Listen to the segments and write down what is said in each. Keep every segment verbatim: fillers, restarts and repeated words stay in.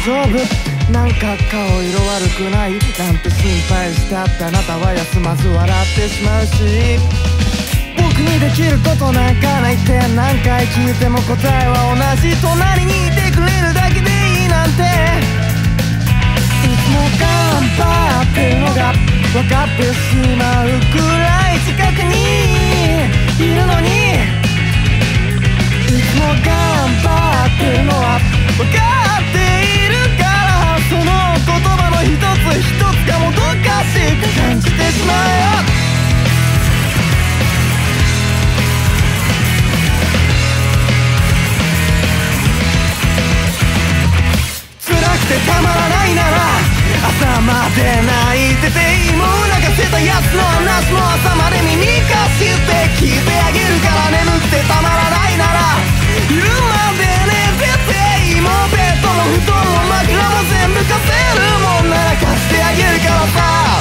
丈夫、なんか顔色悪くないなんて心配したってあなたは休まず笑ってしまうし、僕にできることなんかないって何回聞いても答えは同じ、隣にいてくれるだけでいいなんて、いつも頑張ってるのが分かってしまうくらい近くにいるのに、いつも頑張ってるのは分かっているから、その言葉の一つ一つがもどかしいって感じてしまうよ。辛くてたまらないなら朝まで泣いてていい、もう泣かせたやつの話も朝まで耳かじって聞いてあげるから、眠くてたまらないなら昼まで寝てていい、もうベッドも布団も枕も全部貸せるもんなら貸してあげるからさ。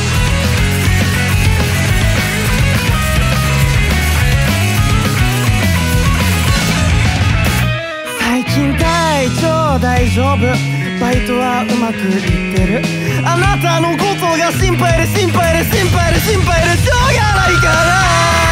最近体調大丈夫、バイトはうまくいってる、あなたのことが心配で心配で心配で心配でしょうがないから。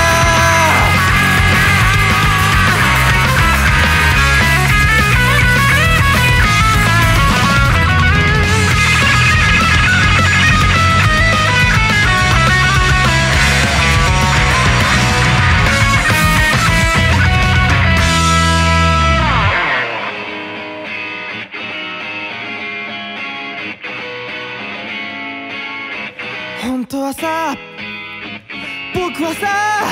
本当はさ、僕はさ、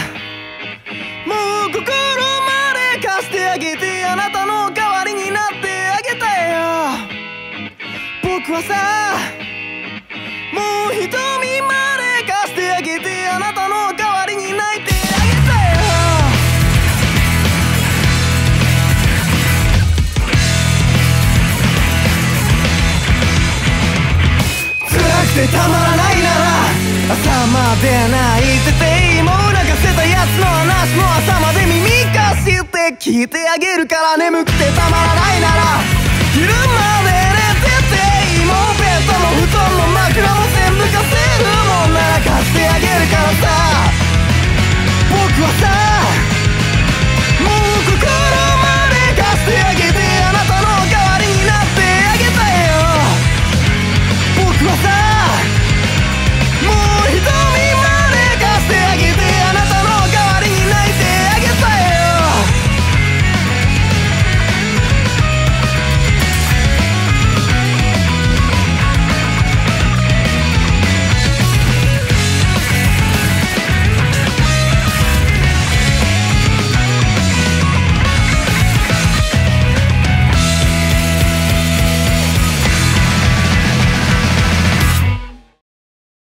もう心まで貸してあげて、あなたの代わりになってあげたいよ。僕はさ、もう瞳まで貸してあげて、あなたの代わりに泣いてあげたいよ。辛くてたまらないなら朝まで泣いてていい、もう泣かせたやつの話も朝まで耳かじって聞いてあげるから、眠くてたまらないなら昼まで